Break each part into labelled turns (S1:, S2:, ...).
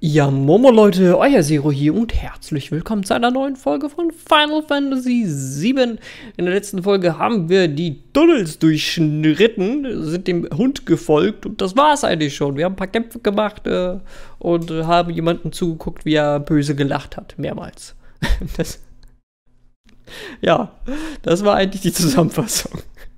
S1: Ja, Momo Leute, euer Zero hier und herzlich willkommen zu einer neuen Folge von Final Fantasy VII. In der letzten Folge haben wir die Tunnels durchschnitten, sind dem Hund gefolgt und das war's eigentlich schon. Wir haben ein paar Kämpfe gemacht und haben jemanden zugeguckt, wie er böse gelacht hat, mehrmals. Das war eigentlich die Zusammenfassung.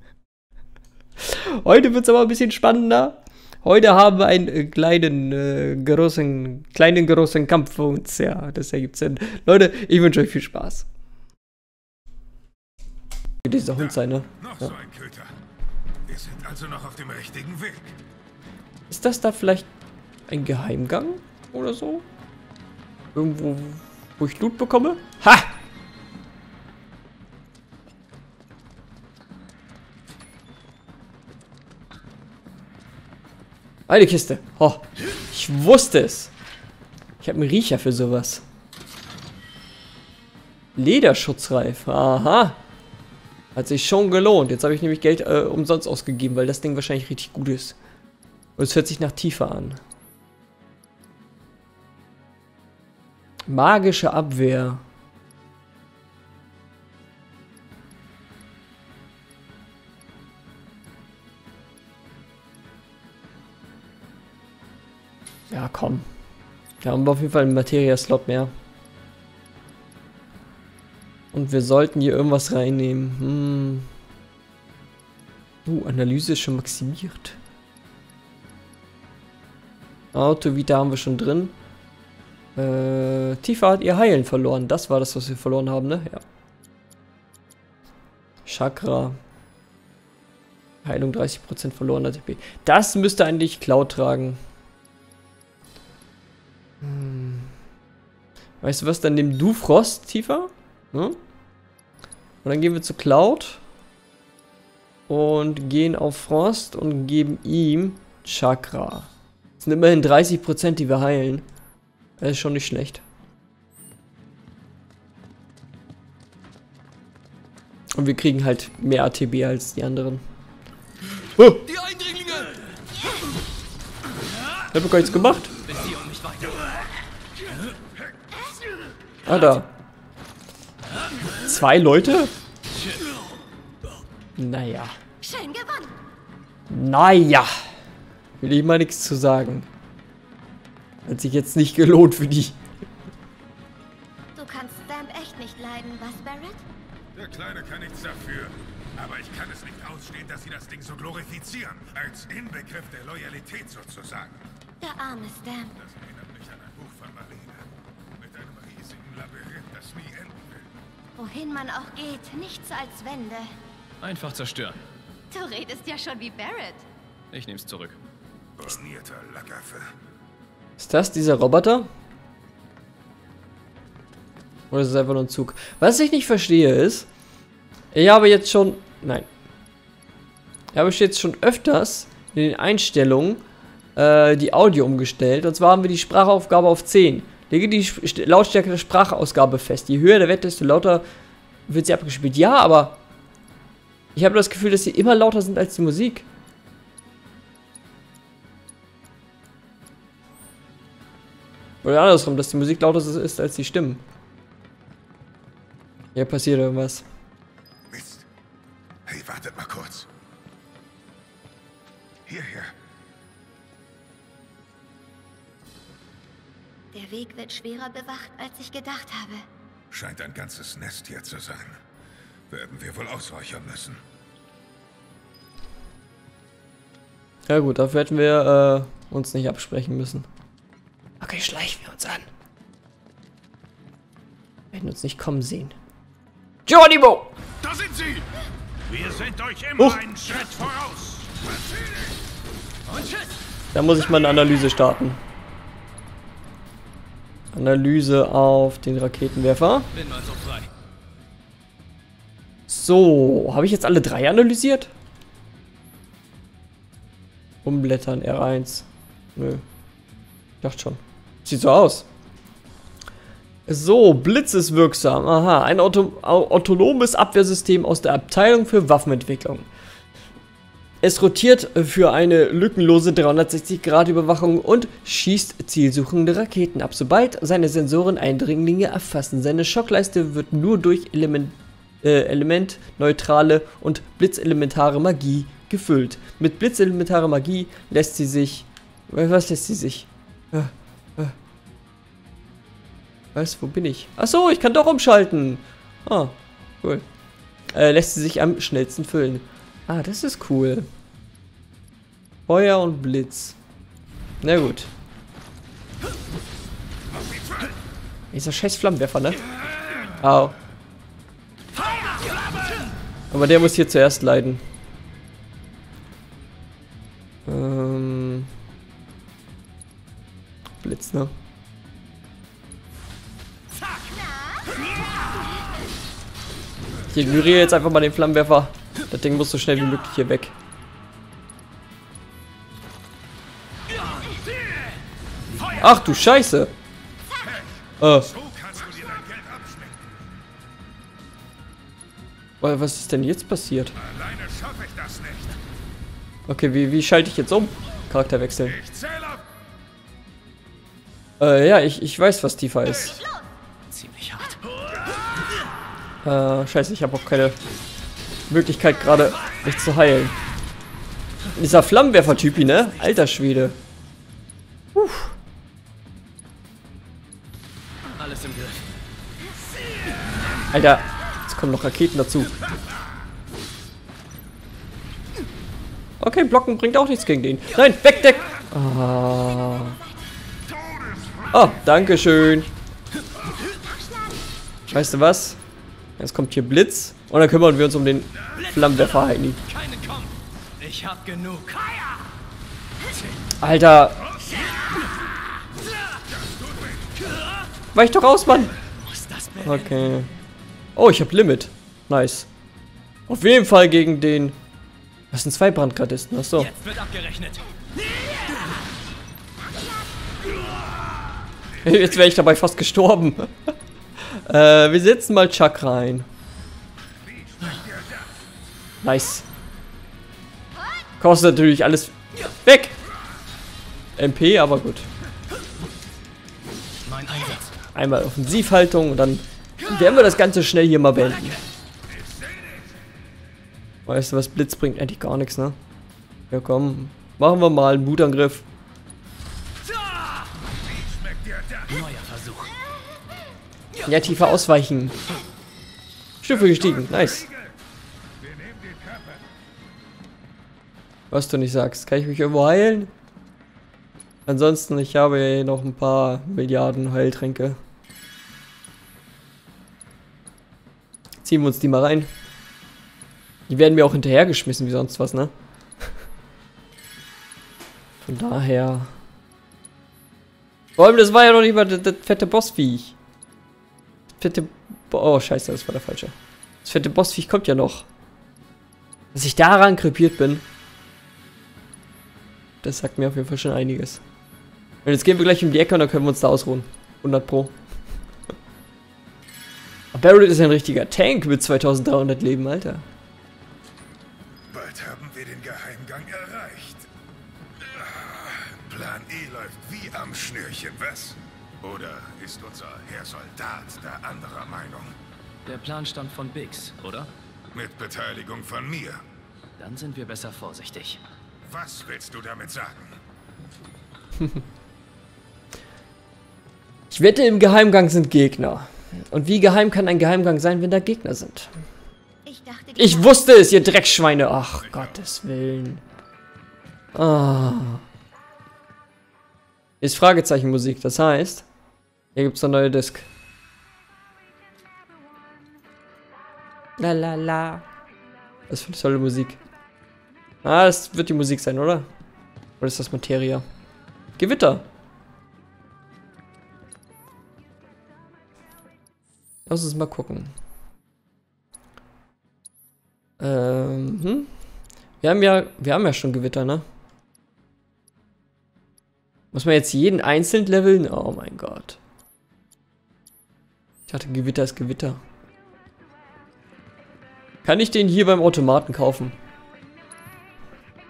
S1: Heute wird's aber ein bisschen spannender. Heute haben wir einen kleinen großen Kampf für uns. Ja, das ergibt Sinn. Leute, ich wünsche euch viel Spaß. Wie dieser Hund sein, ne?
S2: Noch so ein Köter. Wir sind also noch auf dem richtigen Weg.
S1: Ist das da vielleicht ein Geheimgang oder so? Irgendwo, wo ich Loot bekomme? Ha! Eine Kiste. Oh, ich wusste es. Ich habe einen Riecher für sowas. Lederschutzreif. Aha. Hat sich schon gelohnt. Jetzt habe ich nämlich Geld umsonst ausgegeben, weil das Ding wahrscheinlich richtig gut ist. Und es hört sich nach tiefer an. Magische Abwehr. Ja, komm. Da haben wir auf jeden Fall einen Materia-Slot mehr. Und wir sollten hier irgendwas reinnehmen. Analyse ist schon maximiert. Auto-Vita haben wir schon drin. Tifa hat ihr Heilen verloren. Das war das, was wir verloren haben, ne? Ja. Chakra. Heilung 30% verlorener TP. Das müsste eigentlich Cloud tragen. Weißt du was, dann nimm du Frost, Tifa. Hm? Und dann gehen wir zu Cloud. Und gehen auf Frost und geben ihm Chakra. Das sind immerhin 30%, die wir heilen. Das ist schon nicht schlecht. Und wir kriegen halt mehr ATB als die anderen. Oh!
S3: Die Eindringlinge!
S1: Hab ich gar nichts gemacht. Ah, da. 2 Leute? Naja.
S4: Schön gewonnen.
S1: Naja. Will ich mal nichts zu sagen. Hat sich jetzt nicht gelohnt für die.
S4: Du kannst Stamp echt nicht leiden, was, Barrett?
S2: Der Kleine kann nichts dafür. Aber ich kann es nicht ausstehen, dass sie das Ding so glorifizieren. Als Inbegriff der Loyalität sozusagen.
S4: Der arme Stamp.
S2: Das erinnert mich an ein Buch von Marlene. Mit einem riesigen Labyrinth, das nie enden will.
S4: Wohin man auch geht, nichts als Wände.
S3: Einfach zerstören.
S4: Du redest ja schon wie Barrett.
S3: Ich nehm's zurück.
S2: Bornierter Lackaffe.
S1: Ist das dieser Roboter? Oder ist es einfach nur ein Zug? Was ich nicht verstehe ist, ich habe jetzt schon... Nein. Ich habe jetzt schon öfters in den Einstellungen die Audio umgestellt. Und zwar haben wir die Sprachaufgabe auf 10. Lege die Lautstärke der Sprachausgabe fest. Je höher der Wert, desto lauter wird sie abgespielt. Ja, aber ich habe das Gefühl, dass sie immer lauter sind als die Musik. Oder andersrum, dass die Musik lauter ist als die Stimmen. Hier passiert irgendwas.
S2: Mist. Hey, wartet mal kurz. Hierher.
S4: Der Weg wird schwerer bewacht, als ich gedacht habe.
S2: Scheint ein ganzes Nest hier zu sein. Werden wir wohl ausräuchern müssen.
S1: Ja gut, dafür hätten wir uns nicht absprechen müssen. Okay, schleichen wir uns an. Wir werden uns nicht kommen sehen. Geronimo!
S2: Da sind sie! Wir sind euch immer einen Schritt voraus.
S1: Da muss ich mal eine Analyse starten. Analyse auf den Raketenwerfer.
S3: Bin also frei.
S1: So, habe ich jetzt alle 3 analysiert? Umblättern, R1. Nö. Ich dachte schon. Sieht so aus. So, Blitz ist wirksam. Aha, ein autonomes Abwehrsystem aus der Abteilung für Waffenentwicklung. Es rotiert für eine lückenlose 360-Grad-Überwachung und schießt zielsuchende Raketen ab. Sobald seine Sensoren Eindringlinge erfassen, seine Schockleiste wird nur durch elementneutrale und blitzelementare Magie gefüllt. Mit blitzelementarer Magie lässt sie sich... Was lässt sie sich? Was? Wo bin ich? Achso, ich kann doch umschalten. Ah, cool. Lässt sie sich am schnellsten füllen. Ah, das ist cool. Feuer und Blitz. Na gut. Dieser scheiß Flammenwerfer, ne? Au. Aber der muss hier zuerst leiden. Blitz, ne? Ich ignoriere jetzt einfach mal den Flammenwerfer. Das Ding muss so schnell wie möglich hier weg. Ach du Scheiße! Was ist denn jetzt passiert?
S2: Alleine schaffe ich das nicht.
S1: Okay, wie schalte ich jetzt um? Charakterwechsel. Ja, ich weiß, was tiefer ist.
S3: Ziemlich hart.
S1: Scheiße, ich habe auch keine Möglichkeit gerade, mich zu heilen. Dieser Flammenwerfer-Typi, ne? Alter Schwede.
S3: Alles im Griff.
S1: Alter, jetzt kommen noch Raketen dazu. Okay, blocken bringt auch nichts gegen den. Nein, wegdeck! Oh, dankeschön. Weißt du was? Jetzt kommt hier Blitz und dann kümmern wir uns um den Flammenwerfer Heini.
S3: Keine kommt. Ich hab genug.
S1: Alter. Weich doch raus, Mann. Okay. Oh, ich hab Limit. Nice. Auf jeden Fall gegen den... Das sind 2 Brandgardisten. Achso.
S3: Jetzt wird abgerechnet.
S1: Jetzt wäre ich dabei fast gestorben. Wir setzen mal Chuck rein. Nice. Kostet natürlich alles weg. MP, aber gut.
S3: Mein Einsatz.
S1: Einmal Offensivhaltung und dann werden wir das Ganze schnell hier mal beenden. Weißt du, was Blitz bringt? Eigentlich gar nichts, ne? Ja, komm. Machen wir mal einen Wutangriff.
S3: Neuer Versuch.
S1: Ja, tiefer ausweichen. Stufe gestiegen. Nice. Was du nicht sagst. Kann ich mich irgendwo heilen? Ansonsten, ich habe ja noch ein paar Milliarden Heiltränke. Ziehen wir uns die mal rein. Die werden mir auch hinterhergeschmissen wie sonst was, ne? Von daher... Vor allem, das war ja noch nicht mal das fette Bossviech. Oh, scheiße, das war der falsche. Das fette Bossviech kommt ja noch. Dass ich daran krepiert bin. Das sagt mir auf jeden Fall schon einiges. Und jetzt gehen wir gleich um die Ecke und dann können wir uns da ausruhen. 100 Pro. Barrett ist ein richtiger Tank mit 2300 Leben, Alter.
S2: Bald haben wir den Geheimgang erreicht. Plan E läuft wie am Schnürchen, was? Oder ist unser Herr Soldat da anderer Meinung?
S3: Der Plan stammt von Biggs, oder?
S2: Mit Beteiligung von mir.
S3: Dann sind wir besser vorsichtig.
S2: Was willst du damit sagen?
S1: Ich wette, im Geheimgang sind Gegner. Und wie geheim kann ein Geheimgang sein, wenn da Gegner sind? Ich wusste es, ihr Dreckschweine. Ach, Gottes Willen. Ah. Ist Fragezeichenmusik, das heißt, hier gibt es eine neue Disc. La la la. Das ist tolle Musik. Ah, das wird die Musik sein, oder? Oder ist das Materia? Gewitter. Lass uns mal gucken. Wir haben ja schon Gewitter, ne? Muss man jetzt jeden einzeln leveln? Oh mein Gott. Ich dachte, Gewitter ist Gewitter. Kann ich den hier beim Automaten kaufen?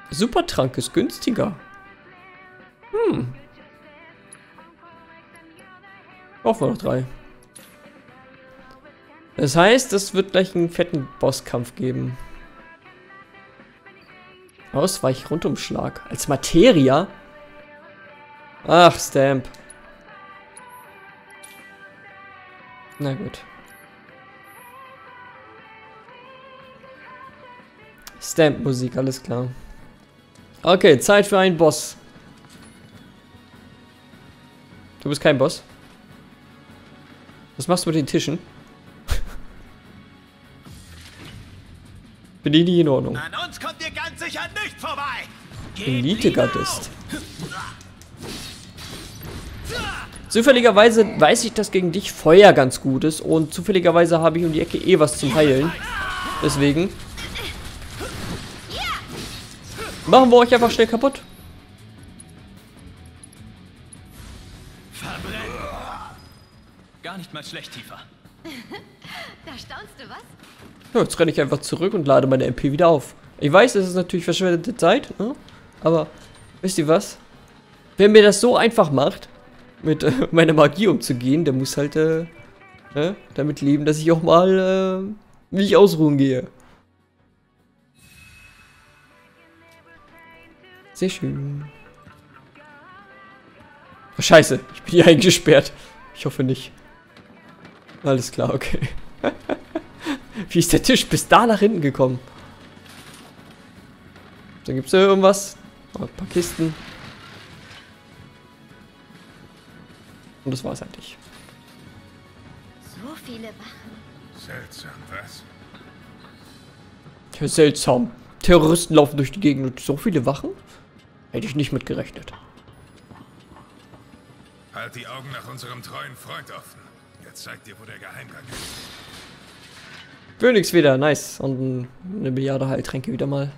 S1: Supertrank ist günstiger. Brauchen wir noch 3. Das heißt, es wird gleich einen fetten Bosskampf geben. Ausweich-Rundumschlag. Als Materia? Ach, Stamp. Na gut. Stamp-Musik, alles klar. Okay, Zeit für einen Boss. Du bist kein Boss. Was machst du mit den Tischen? Bin ich nicht in Ordnung.
S3: An uns kommt ihr ganz sicher nicht vorbei.
S1: Elite-Gardist. Zufälligerweise weiß ich, dass gegen dich Feuer ganz gut ist. Und zufälligerweise habe ich um die Ecke eh was zum Heilen. Deswegen machen wir euch einfach schnell kaputt.
S3: Gar nicht mal schlecht, Tifa.
S4: Da staunst du, was?
S1: Ja, jetzt renne ich einfach zurück und lade meine MP wieder auf. Ich weiß, es ist natürlich verschwendete Zeit, ne? Aber wisst ihr was? Wer mir das so einfach macht, mit meiner Magie umzugehen, der muss halt damit leben, dass ich auch mal mich ausruhen gehe. Sehr schön. Oh, scheiße, ich bin hier eingesperrt. Ich hoffe nicht. Alles klar, okay. Wie ist der Tisch bis da nach hinten gekommen? Dann gibt es ja irgendwas. Oh, ein paar Kisten. Und das war's eigentlich.
S4: So viele Wachen.
S2: Seltsam, was?
S1: Ja, seltsam. Terroristen laufen durch die Gegend und so viele Wachen? Hätte ich nicht mit gerechnet.
S2: Halt die Augen nach unserem treuen Freund offen. Er zeigt dir, wo der Geheimgang ist.
S1: Phoenix wieder, nice. Und eine Milliarde Heiltränke wieder mal.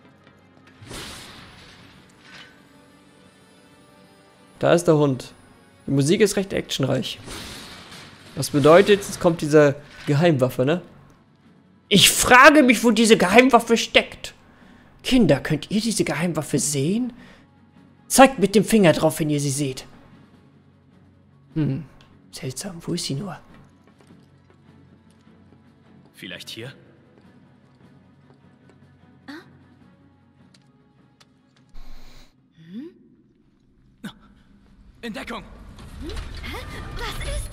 S1: Da ist der Hund. Die Musik ist recht actionreich. Was bedeutet, es kommt diese Geheimwaffe, ne? Ich frage mich, wo diese Geheimwaffe steckt. Kinder, könnt ihr diese Geheimwaffe sehen? Zeigt mit dem Finger drauf, wenn ihr sie seht. Seltsam, wo ist sie nur?
S3: Vielleicht hier? In Deckung!
S4: Was ist?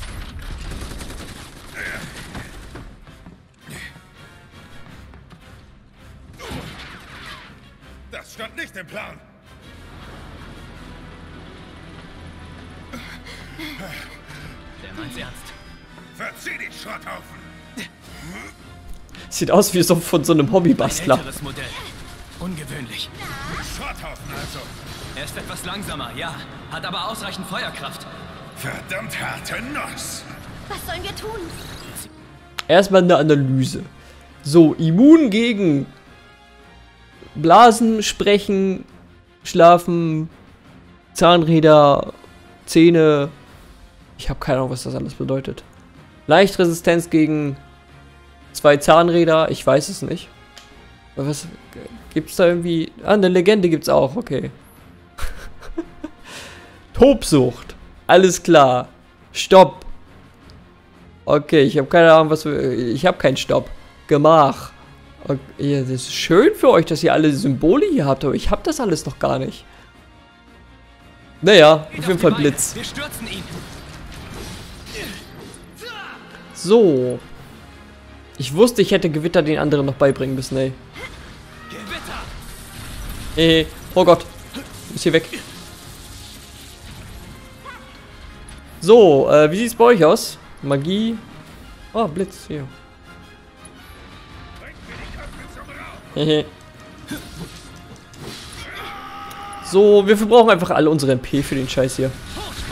S2: Das stand nicht im Plan.
S3: Der meint's ernst.
S2: Verzieh die Schrotthaufen.
S1: Sieht aus wie so von so einem
S3: Ein
S1: Hobbybastler.
S3: älteres Modell. Ungewöhnlich.
S2: Schrotthaufen also.
S3: Er ist etwas langsamer, ja. Hat aber ausreichend Feuerkraft.
S2: Verdammt harte Nuss.
S4: Was sollen wir tun?
S1: Erstmal eine Analyse. So, immun gegen Blasen, Sprechen, Schlafen, Zahnräder, Zähne. Ich habe keine Ahnung, was das alles bedeutet. Leichtresistenz gegen 2 Zahnräder. Ich weiß es nicht. Was gibt's da irgendwie? Ah, eine Legende gibt's auch. Okay. Tobsucht. Alles klar. Stopp. Okay, ich habe keine Ahnung, was für... Ich habe keinen Stopp. Gemach. Okay, ja, das ist schön für euch, dass ihr alle Symbole hier habt, aber ich habe das alles noch gar nicht. Naja, auf jeden Fall Blitz.
S3: Wir stürzen ihn.
S1: So. Ich wusste, ich hätte Gewitter den anderen noch beibringen müssen, ey.
S3: Gewitter.
S1: Oh Gott. Ist hier weg. So, wie sieht's bei euch aus? Magie. Oh, Blitz, hier. Hehe. So, wir verbrauchen einfach alle unsere MP für den Scheiß hier.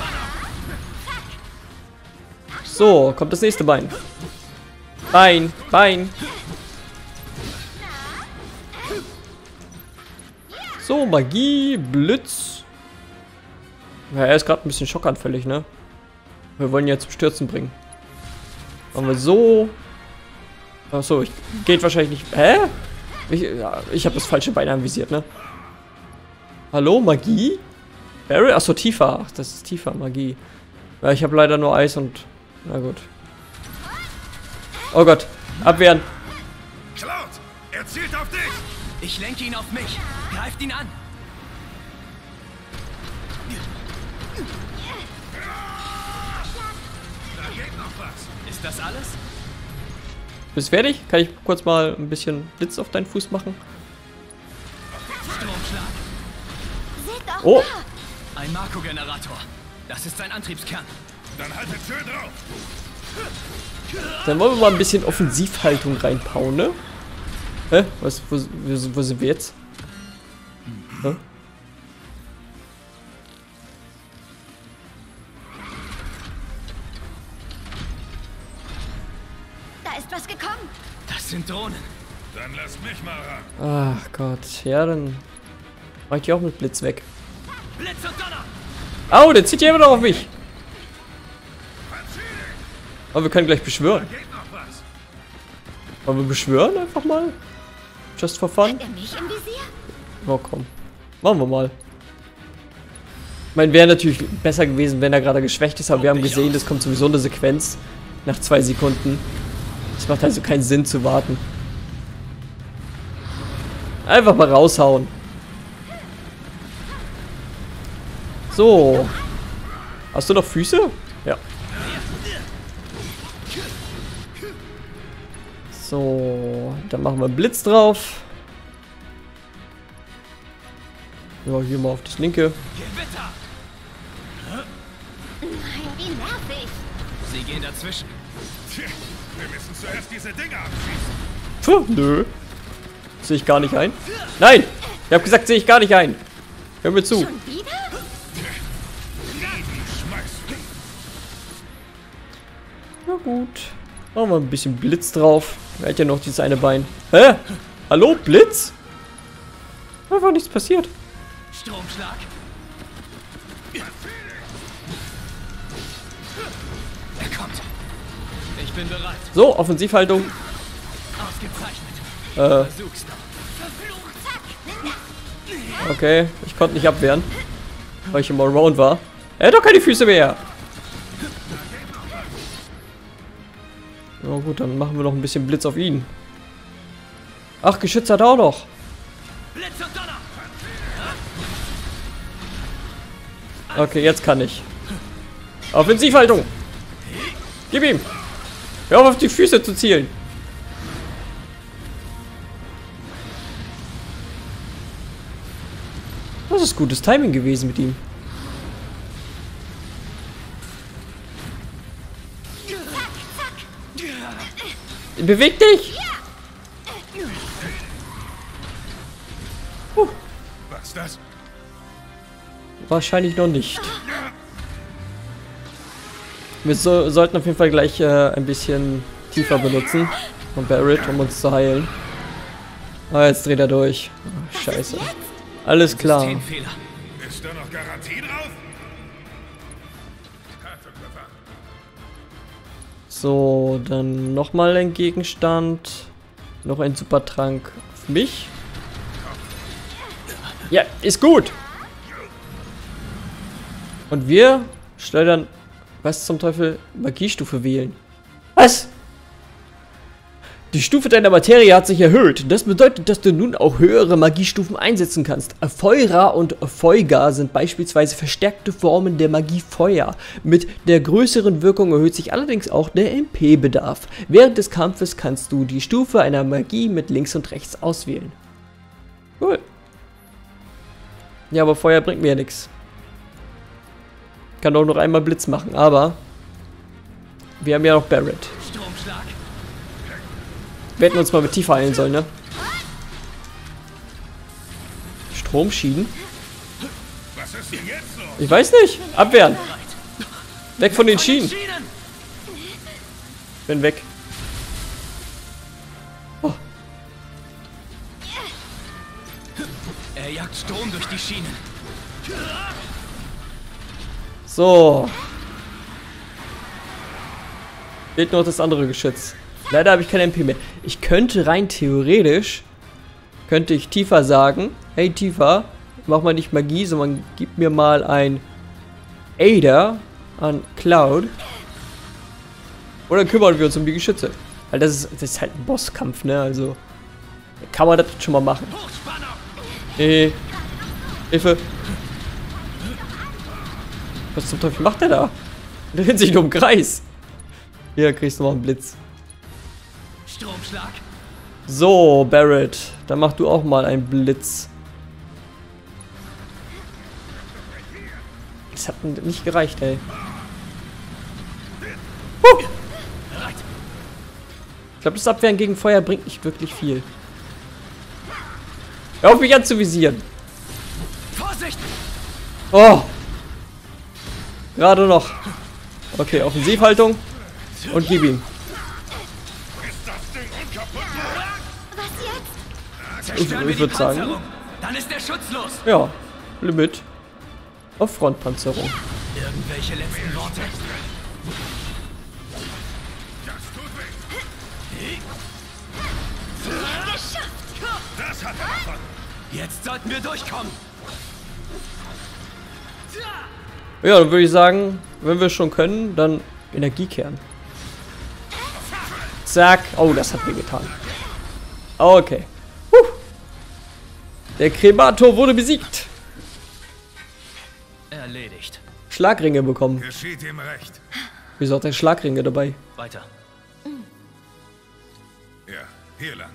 S1: So, kommt das nächste Bein. Bein, Bein. So, Magie, Blitz. Ja, er ist gerade ein bisschen schockanfällig, ne? Wir wollen ihn ja zum Stürzen bringen. Machen wir so. Achso, geht wahrscheinlich nicht. Hä? Ich habe das falsche Bein anvisiert, ne? Hallo, Magie? Barrett? Achso, Tifa. Ach, das ist Tifa, Magie. Ja, ich habe leider nur Eis und... Na gut. Oh Gott. Abwehren.
S2: Cloud, er zielt auf dich!
S3: Ich lenke ihn auf mich. Greift ihn an.
S2: Da geht noch was.
S3: Ist das alles?
S1: Bist fertig? Kann ich kurz mal ein bisschen Blitz auf deinen Fuß machen?
S3: Stromschlag.
S4: Seht doch
S1: Oh.
S4: da.
S3: Ein Marco-Generator. Das ist sein Antriebskern.
S2: Dann haltet schön drauf.
S1: Dann wollen wir mal ein bisschen Offensivhaltung reinpauen, ne? Hä? Was? Wo sind wir jetzt? Hä?
S4: Da ist was gekommen.
S3: Das sind Drohnen.
S2: Dann lasst mich mal ran.
S1: Ach Gott. Ja, dann mach ich die auch mit Blitz weg.
S3: Blitz und Donner.
S1: Au, der zieht ja immer noch auf mich. Aber wir können gleich beschwören.
S2: Geht noch was.
S1: Wollen wir beschwören einfach mal? Just for fun?
S4: Hat er mich im Visier?
S1: Oh komm. Machen wir mal. Ich meine, wäre natürlich besser gewesen, wenn er gerade geschwächt ist, aber wir haben gesehen, das kommt sowieso eine Sequenz nach 2 Sekunden. Es macht also keinen Sinn zu warten. Einfach mal raushauen. So. Hast du noch Füße? Ja. So, dann machen wir einen Blitz drauf. Ja, hier mal auf das linke.
S3: Gewitter.
S4: Nein, wie nervig.
S3: Sie gehen dazwischen.
S2: Tja, wir müssen zuerst diese Dinger abschießen.
S1: Puh, nö. Sehe ich gar nicht ein. Nein! Ich habe gesagt, sehe ich gar nicht ein. Hör mir zu.
S4: Schon wieder?
S2: Schmeiß.
S1: Na gut. Machen wir ein bisschen Blitz drauf. Er hat ja noch dieses eine Bein. Hä? Hallo, Blitz? Einfach nichts passiert.
S3: Stromschlag. Er kommt. Ich bin bereit.
S1: So, Offensivhaltung.
S3: Ausgezeichnet. Versuch's doch.
S1: Okay, ich konnte nicht abwehren. Weil ich im Allround war. Er hat doch keine Füße mehr. Na gut, dann machen wir noch ein bisschen Blitz auf ihn. Ach, Geschütz hat er auch noch.
S3: Blitz und Donner.
S1: Okay, jetzt kann ich. Offensivhaltung. Gib ihm. Hör auf die Füße zu zielen. Das ist gutes Timing gewesen mit ihm. Beweg dich!
S2: Was ist das?
S1: Wahrscheinlich noch nicht. Wir sollten auf jeden Fall gleich ein bisschen tiefer benutzen von Barrett, um uns zu heilen. Ah, jetzt dreht er durch. Oh, scheiße. Alles klar.
S3: Systemfehler.
S2: Ist da noch Garantie drauf? Kartentreffer.
S1: So, dann nochmal ein Gegenstand. Noch ein Supertrank auf mich. Ja, ist gut. Und wir schleudern, was zum Teufel, Magiestufe wählen. Was? Die Stufe deiner Materie hat sich erhöht. Das bedeutet, dass du nun auch höhere Magiestufen einsetzen kannst. Feura und Feuga sind beispielsweise verstärkte Formen der Magie Feuer. Mit der größeren Wirkung erhöht sich allerdings auch der MP-Bedarf. Während des Kampfes kannst du die Stufe einer Magie mit links und rechts auswählen. Cool. Ja, aber Feuer bringt mir ja nichts. Kann auch noch einmal Blitz machen, aber wir haben ja noch Barrett.
S3: Stromschlag.
S1: Wir hätten uns mal mit Tifa heilen sollen, ne? Stromschienen?
S2: Was ist denn jetzt los?
S1: Ich weiß nicht. Abwehren. Weg von den Schienen. Bin weg. Oh.
S3: Er jagt Strom durch die Schienen.
S1: So. Fehlt noch das andere Geschütz. Leider habe ich kein MP mehr. Ich könnte rein theoretisch, könnte ich Tifa sagen, hey Tifa, mach mal nicht Magie, sondern gib mir mal ein Ada an Cloud. Und dann kümmern wir uns um die Geschütze. Weil das ist halt ein Bosskampf, ne? Also kann man das schon mal machen. Nee. Hilfe. Was zum Teufel macht der da? Der dreht sich nur im Kreis. Hier kriegst du noch einen Blitz.
S3: Stromschlag.
S1: So, Barrett. Dann mach du auch mal einen Blitz. Das hat nicht gereicht, ey. Ich glaube, das Abwehren gegen Feuer bringt nicht wirklich viel. Hör auf mich anzuvisieren.
S3: Vorsicht!
S1: Oh! Gerade noch. Okay, Offensivhaltung. Und gib ihm.
S4: Was jetzt?
S1: Ich würde sagen.
S3: Panzerung. Dann ist der schutzlos.
S1: Ja. Limit. Auf Frontpanzerung.
S3: Irgendwelche letzten Worte?
S2: Das tut weh. Das hat er davon.
S3: Jetzt sollten wir durchkommen.
S1: Ja, dann würde ich sagen, wenn wir schon können, dann Energiekern. Zack. Oh, das hat mir getan. Okay. Der Kremator wurde besiegt.
S3: Erledigt.
S1: Schlagringe bekommen.
S2: Geschieht ihm recht.
S1: Wieso hat er Schlagringe dabei?
S3: Weiter.
S2: Ja, hier lang.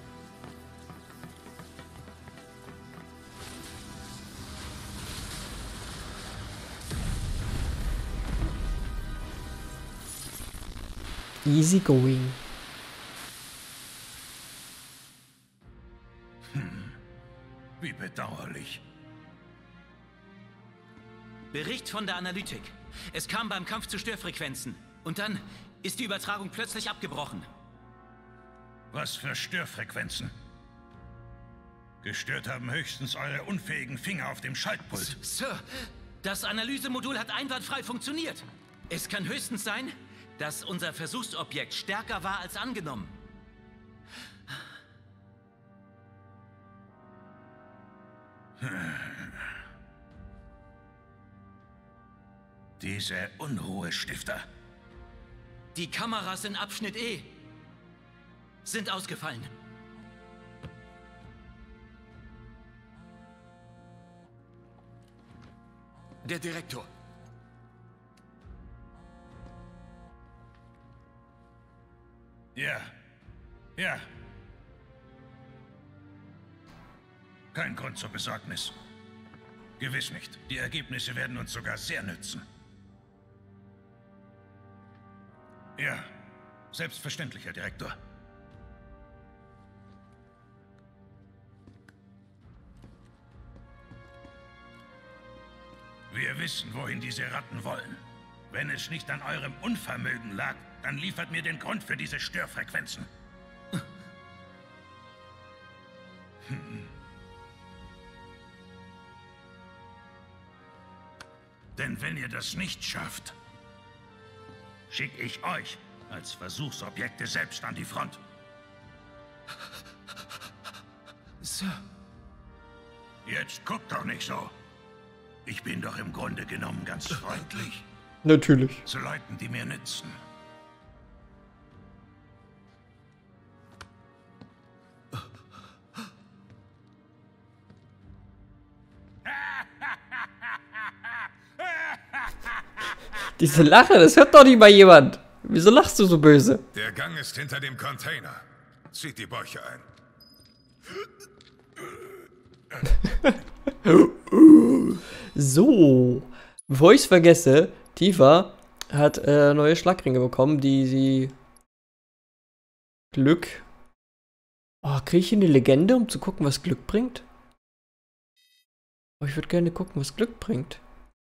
S1: Easy going.
S2: Wie bedauerlich.
S3: Bericht von der Analytik. Es kam beim Kampf zu Störfrequenzen. Und dann ist die Übertragung plötzlich abgebrochen.
S2: Was für Störfrequenzen? Gestört haben höchstens eure unfähigen Finger auf dem Schaltpult.
S3: Sir, das Analysemodul hat einwandfrei funktioniert. Es kann höchstens sein, dass unser Versuchsobjekt stärker war als angenommen.
S2: Diese Unruhestifter.
S3: Die Kameras in Abschnitt E sind ausgefallen.
S5: Der Direktor.
S2: Ja. Ja. Kein Grund zur Besorgnis. Gewiss nicht. Die Ergebnisse werden uns sogar sehr nützen. Ja. Selbstverständlich, Herr Direktor. Wir wissen, wohin diese Ratten wollen. Wenn es nicht an eurem Unvermögen lag, dann liefert mir den Grund für diese Störfrequenzen. Denn wenn ihr das nicht schafft, schicke ich euch als Versuchsobjekte selbst an die Front.
S3: Sir.
S2: Jetzt guckt doch nicht so. Ich bin doch im Grunde genommen ganz freundlich
S1: Natürlich.
S2: zu Leuten, die mir nützen.
S1: Diese Lache, das hört doch nicht mal jemand. Wieso lachst du so böse?
S2: Der Gang ist hinter dem Container. Zieht die Bäuche ein.
S1: So. Bevor ich es vergesse, Tifa hat neue Schlagringe bekommen, die sie Glück. Oh, kriege ich hier eine Legende, um zu gucken, was Glück bringt? Oh, ich würde gerne gucken, was Glück bringt.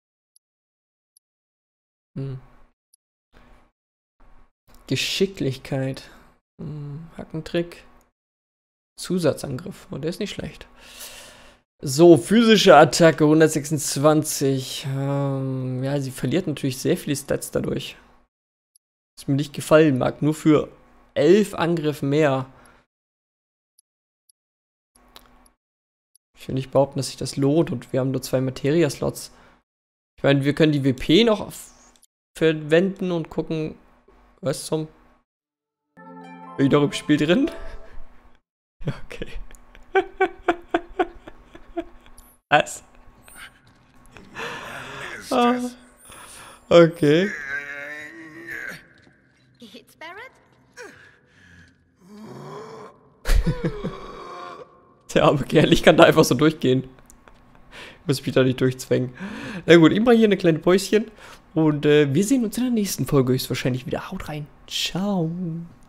S1: Geschicklichkeit. Hackentrick. Zusatzangriff. Oh, der ist nicht schlecht. So, physische Attacke 126. Ja, sie verliert natürlich sehr viele Stats dadurch. Was mir nicht gefallen mag. Nur für 11 Angriff mehr. Ich will nicht behaupten, dass sich das lohnt und wir haben nur 2 Materia-Slots. Ich meine, wir können die WP noch verwenden und gucken, was zum... Bin ich noch im Spiel drin? Okay. Was? Ah. Okay.
S4: Geht's, Barrett?
S1: Der arme Kerl, ich kann da einfach so durchgehen. Ich muss mich da nicht durchzwängen. Na gut, ich mache hier eine kleine Päuschen. Und wir sehen uns in der nächsten Folge höchstwahrscheinlich wieder. Haut rein. Ciao.